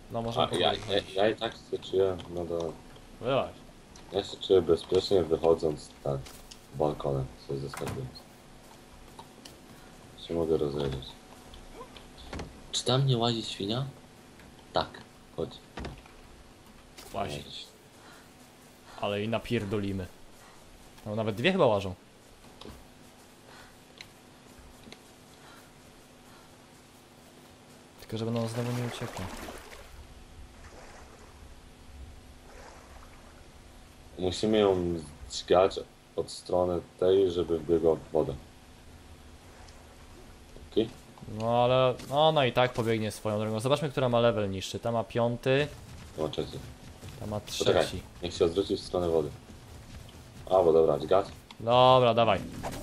No możemy pochodzić. Ja i tak się czuję, no do... Byłaś. Ja się czuję bezpiecznie wychodząc tak balkonem, sobie zeskakując. Się mogę rozejrzeć. Czy tam nie łazi świnia? Tak, chodź. Łazi. Ale i napierdolimy. No nawet dwie chyba łażą. Tylko żeby ona znowu nie uciekła. Musimy ją dźgać od strony tej, żeby wbiegła w wodę. Okej? No ale ona i tak pobiegnie swoją drogą. Zobaczmy, która ma level niższy. Ta ma 5, No trzeci. ta ma Poczekaj, 3. niech się odwróci w stronę wody. A, bo dobra, dźgać. Dobra, dawaj.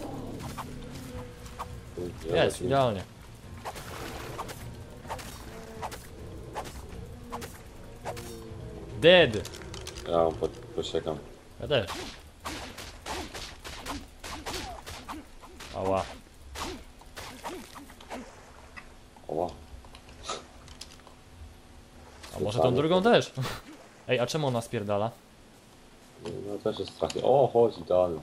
Ja Jest, idealnie. Dead. Ja ją posiekam. Ja też. Ała. Oła. A może tą drugą też? Ej, a czemu ona spierdala? No też jest strasznie. O, chodź, idealnie.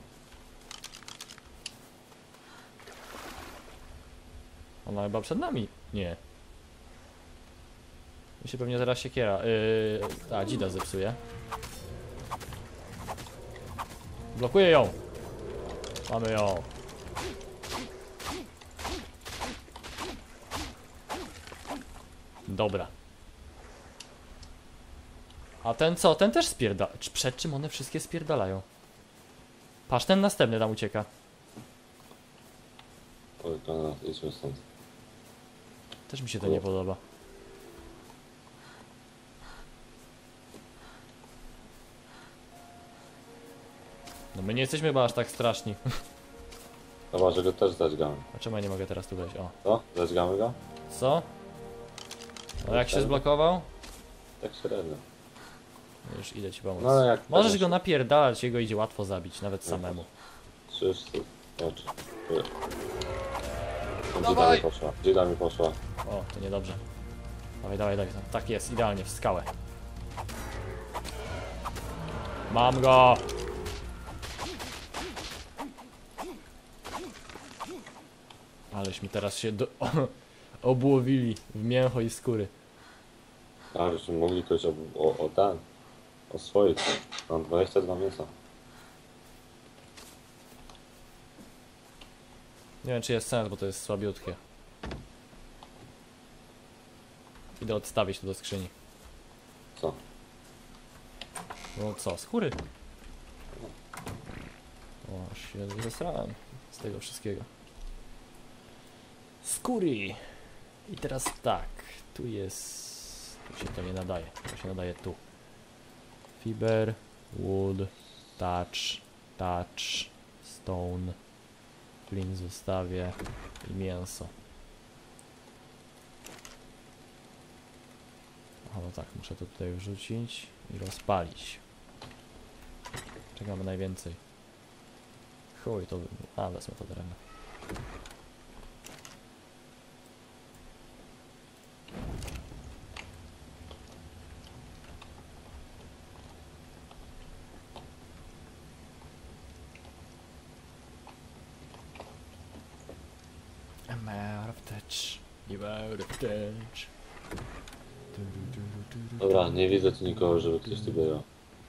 Ona chyba przed nami. Nie. Mi się pewnie zaraz siekiera. Ta dzida zepsuje. Blokuję ją. Mamy ją. Dobra. A ten co? Ten też spierdala. Przed czym one wszystkie spierdalają? Patrz, ten następny tam ucieka. Oj, pana, idźmy stąd. Też mi się to nie podoba. No my nie jesteśmy chyba aż tak straszni. Chyba, że go też zadźgamy. A czemu ja nie mogę teraz tu wejść? O. Co? Zadźgamy go? Co? No jak się zblokował? Tak średnio. No już idę ci pomóc. No jak Możesz teraz- go napierdalać, jego idzie łatwo zabić, nawet samemu. Krzyż, oczy. Dawaj! Dzida mi poszła. Dzida mi poszła. O, to niedobrze. Dawaj, dawaj, dawaj. Tak jest, idealnie, w skałę. Mam go! Aleś mi teraz się obłowili w mięcho i skóry. A, żeśmy mogli kogoś o ten. Oswoić. Mam 22 mięsa. Nie wiem, czy jest sens, bo to jest słabiutkie. Idę odstawić to do skrzyni. Co? No co, skóry? O, aż się zesrałem z tego wszystkiego. Skóry! I teraz tak, tu jest... Tu się to nie nadaje, to się nadaje tu. Fiber, wood, touch, stone, flint zostawię i mięso. A no tak, muszę to tutaj wrzucić i rozpalić. Czekamy najwięcej. Chuj, to... A, wezmę to drewno. I'm out of touch. You out of touch. Dobra, nie widzę tu nikogo, żeby ktoś tu biegał.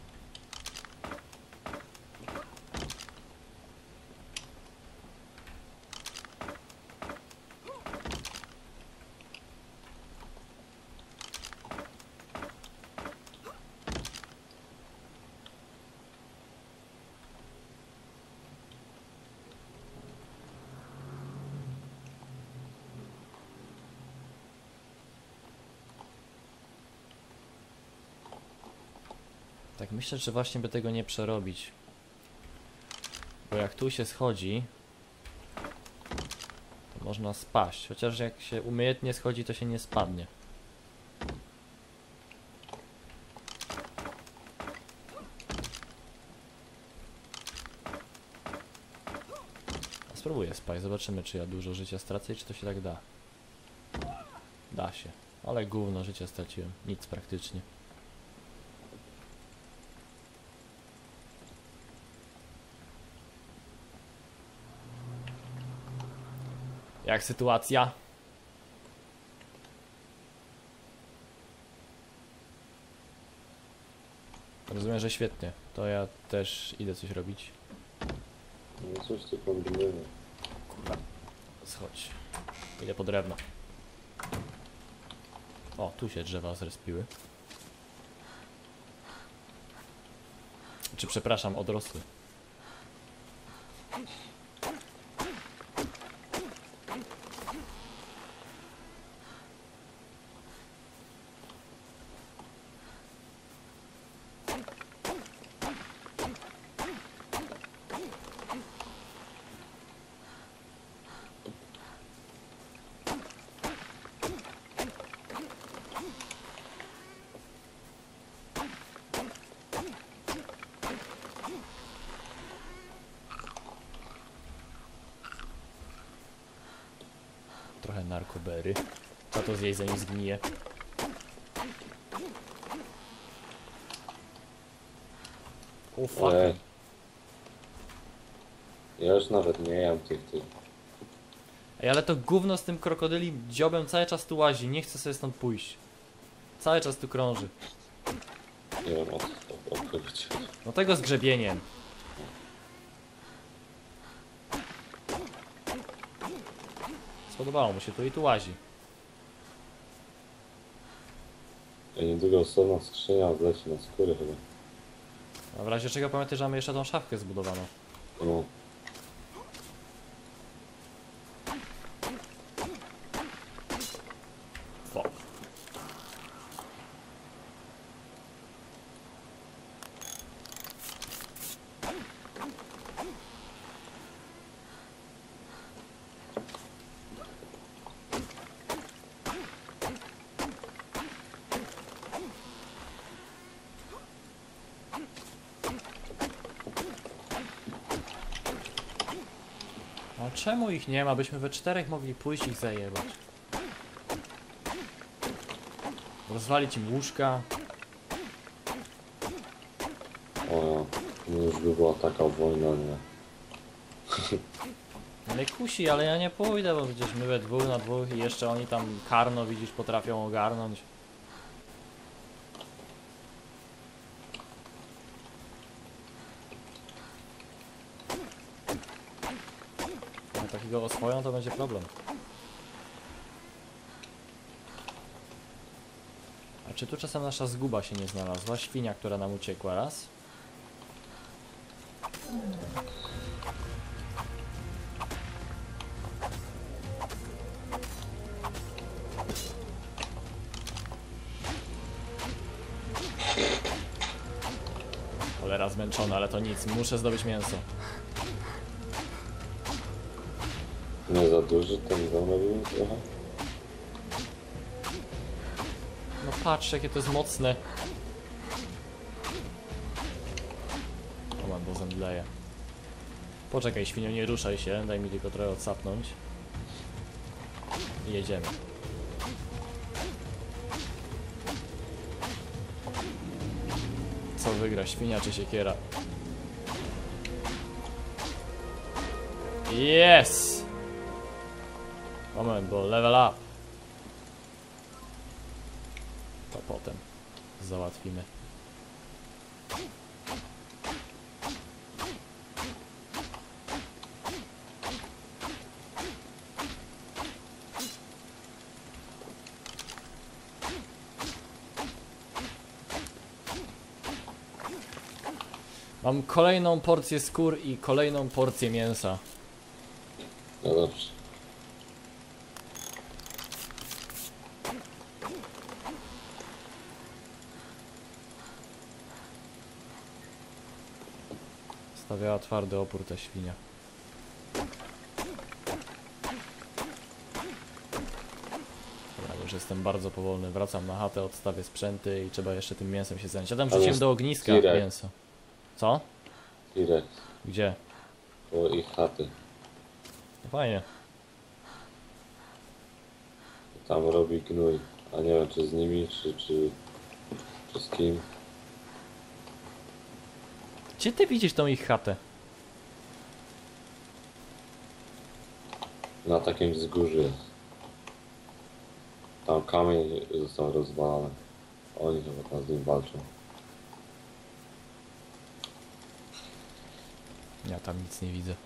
Tak myślę, że właśnie by tego nie przerobić. Bo jak tu się schodzi, to można spaść. Chociaż jak się umiejętnie schodzi, to się nie spadnie. A spróbuję spać, zobaczymy czy ja dużo życia stracę i czy to się tak da. Da się. Ale gówno, życia straciłem. Nic praktycznie. Jak sytuacja? Rozumiem, że świetnie. To ja też idę coś robić. No coś tu kombinujemy. Kurwa. Schodź. Idę po drewno. O, tu się drzewa zrespiły. Czy przepraszam, odrosły. Trochę narkobery. Co to zjeść, zanim zgnije? O fuck. Ej. Ja już nawet nie jem tych. Ej, ale to gówno z tym krokodylim dziobem cały czas tu łazi. Nie chcę sobie stąd pójść. Cały czas tu krąży. Nie wiem o co to odkryć. No tego z grzebieniem. Spodobało mu się to i tu łazi. Ja niedługo osobna skrzynia wleci na skórę chyba. A w razie czego pamiętaj, że mamy jeszcze tą szafkę zbudowaną. No. Fuck. A czemu ich nie ma? Byśmy we czterech mogli pójść i ich zajebać. Rozwalić im łóżka. O, no już by była taka wojna, nie? Mnie kusi, ale ja nie pójdę, bo przecież my we dwóch na dwóch i jeszcze oni tam karno, widzisz, potrafią ogarnąć. Jak takiego oswoją, to będzie problem. A czy tu czasem nasza zguba się nie znalazła? Świnia, która nam uciekła raz. Cholera zmęczona, ale to nic. Muszę zdobyć mięso. Nie za duży ten domek był trochę? No patrz, jakie to jest mocne. O man, bo zemdleję. Poczekaj, świnio, nie ruszaj się. Daj mi tylko trochę odsapnąć. I jedziemy. Co wygra, świnia czy siekiera? Yes! Moment, bo level up. To potem załatwimy. Mam kolejną porcję skór i kolejną porcję mięsa. No dobrze. Stawiała twardy opór ta świnia. Dobra, już jestem bardzo powolny. Wracam na chatę, odstawię sprzęty i trzeba jeszcze tym mięsem się zająć. Ja tam wrzuciłem jest do ogniska T-Rex. mięso. Co? T-Rex. Gdzie? Koło ich chaty. No fajnie. Tam robi gnój. A nie wiem, czy z nimi, czy z kim. Gdzie ty widzisz tą ich chatę? Na takim wzgórzu jest. Tam kamień został rozwalony. Oni chyba tam z nim walczą. Ja tam nic nie widzę.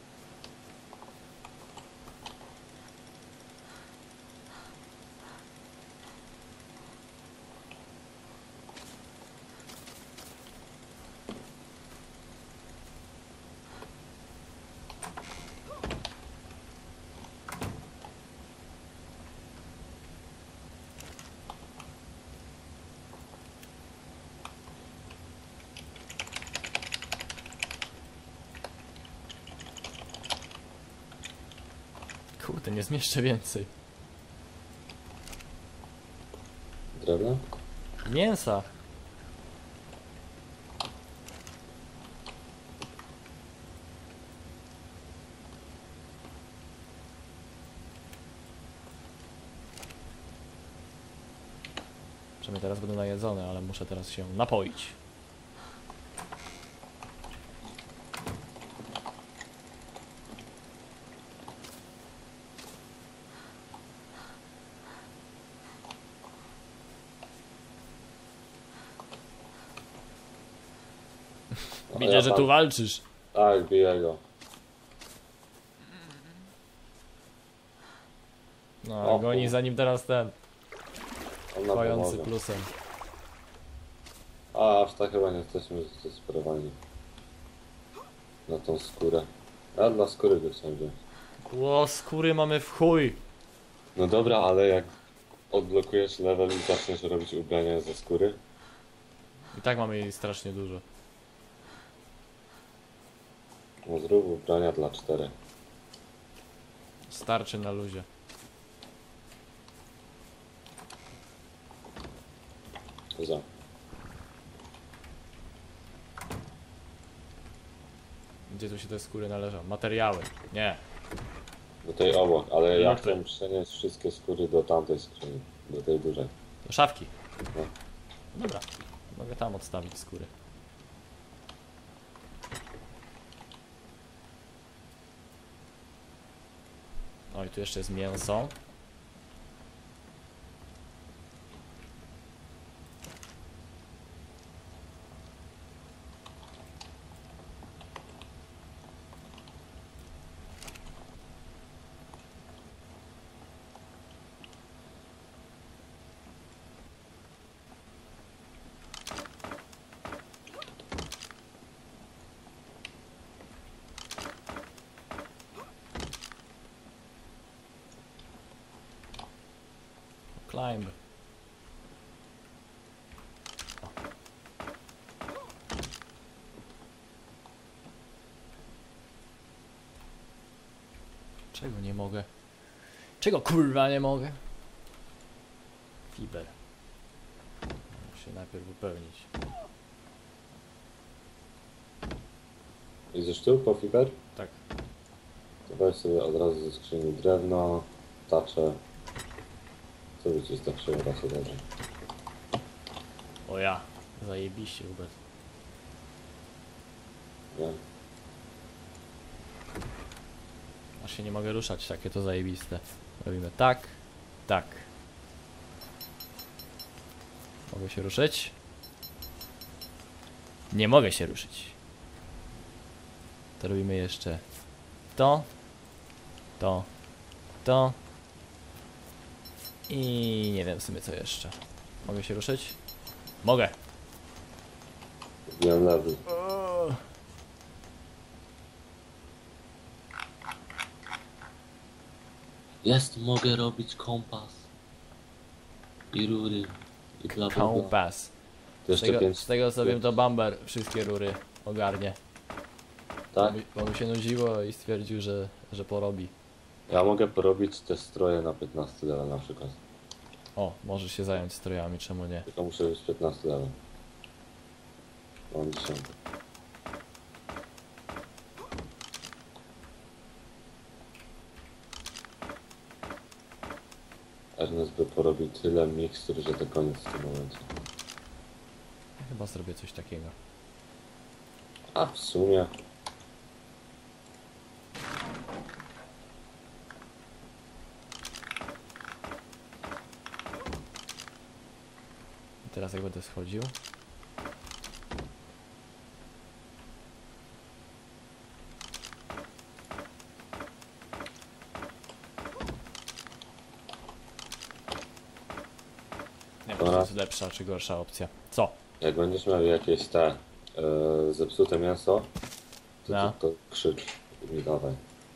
Kurde, nie zmieszczę więcej. Drewno? Mięsa. Przynajmniej teraz będę najedzony, ale muszę teraz się napoić. No, Widzę, ja że tam- tu walczysz. Tak, biję go. No, O, goni kur- za nim teraz ten On nam kojący pomoże. plusem. A, aż tak chyba nie jesteśmy zdesperowani. Na tą skórę. Ja dla skóry go chciałem wziąć. Ło, skóry mamy w chuj. No dobra, ale jak odblokujesz level i zaczniesz robić ubrania ze skóry, I tak mamy jej strasznie dużo. no zrób ubrania dla 4. Starczy na luzie. Za. Gdzie tu się te skóry należą? Materiały. Nie. Do tej obok, ale ja No to- chcę przenieść wszystkie skóry do tamtej skrzyni. Do tej dużej. Do szafki. No. Dobra. Mogę tam odstawić skóry. O, i tu jeszcze jest mięso. Climb. O. Czego nie mogę? Czego kurwa nie mogę? Fiber. Muszę się najpierw wypełnić. Idziesz tu po fiber? Tak. To weź sobie od razu ze skrzyni drewno, tacze. Co by ci starczyło raz od razu? O ja. Zajebiście Hubert. Nie? Aż się nie mogę ruszać, takie to zajebiste. Robimy tak, tak. Mogę się ruszyć? Nie mogę się ruszyć. To robimy jeszcze to, to, to i nie wiem w sumie co jeszcze. Mogę się ruszyć? Mogę. Wbijam lewy. Jest, mogę robić kompas. I rury. I bla bla bla. Kompas. To jeszcze 5. Z tego co wiem to Bamber wszystkie rury ogarnie. Tak? Bo mu się nudziło i stwierdził, że porobi. Ja mogę porobić te stroje na 15 level na przykład. O, możesz się zająć strojami, czemu nie? Tylko muszę być 15 level. Mam 10. Ernest by porobił tyle mikstur, że to koniec w tym momencie. Ja chyba zrobię coś takiego. A w sumie... I teraz jak będę schodził. Nie wiem, czy to jest lepsza czy gorsza opcja. Co? Jak będziesz miał jakieś te zepsute mięso, to, No. to krzycz i mi dawaj.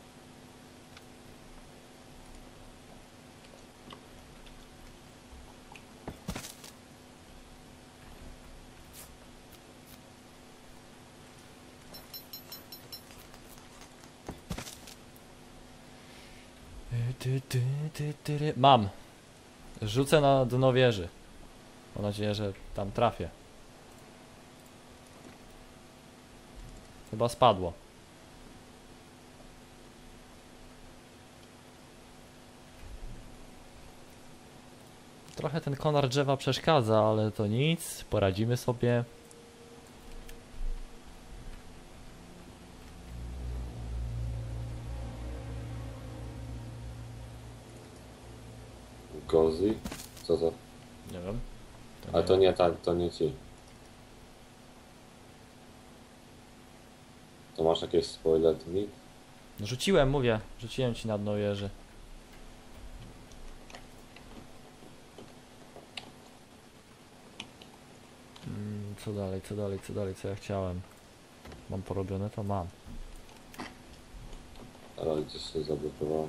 Mam. Rzucę na dno wieży. Mam nadzieję, że tam trafię. Chyba spadło. Trochę ten konar drzewa przeszkadza, ale to nic. Poradzimy sobie. Gozi? Co to? Nie wiem. Ale nie to wiem. nie tak, to nie ci. To masz jakieś spoilerki? No rzuciłem, mówię. Rzuciłem ci na dno wieży. Co dalej, co dalej, co dalej, co ja chciałem? Mam porobione, to mam. Ale gdzieś się zablokowało.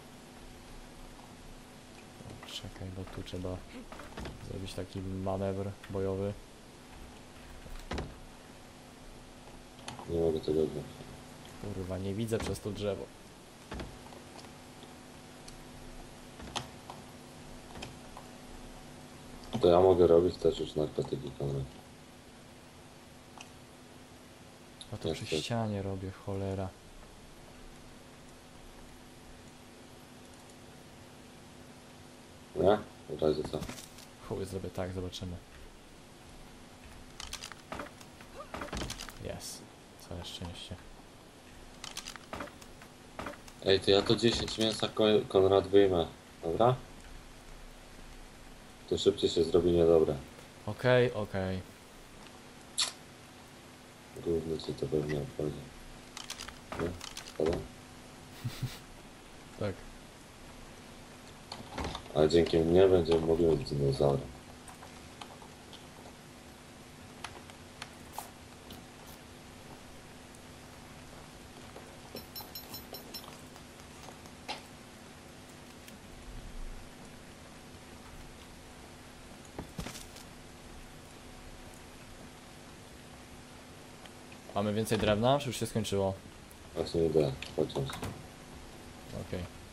Czekaj, bo tu trzeba zrobić taki manewr bojowy. Nie mogę tego wziąć. Kurwa, nie widzę przez to drzewo. To ja mogę robić też już narkotyki, Konrad. A to Jak przy to? ścianie robię, cholera. Nie? W razie co? Chuj, zrobię tak, zobaczymy. Jest. Całe szczęście. Ej, to ja to 10 mięsa Konrad wyjmę. Dobra? To szybciej się zrobi niedobre. Okej, okej. Główny ci to pewnie obchodzi. Nie? Szkoda? Tak. Ale dzięki mnie będziemy mogli mieć dinozaury. Mamy więcej drewna, czy już się skończyło? Właśnie idę, chociaż. Okej.